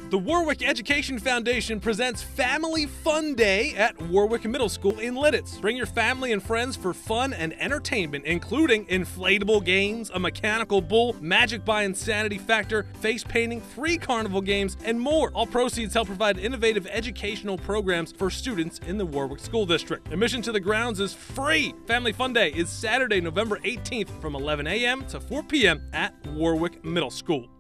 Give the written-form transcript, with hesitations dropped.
The Warwick Education Foundation presents Family Fun Day at Warwick Middle School in Lidditz. Bring your family and friends for fun and entertainment, including inflatable games, a mechanical bull, magic by insanity factor, face painting, 3 carnival games, and more. All proceeds help provide innovative educational programs for students in the Warwick School District. Admission to the grounds is free. Family Fun Day is Saturday, November 18th from 11 a.m. to 4 p.m. at Warwick Middle School.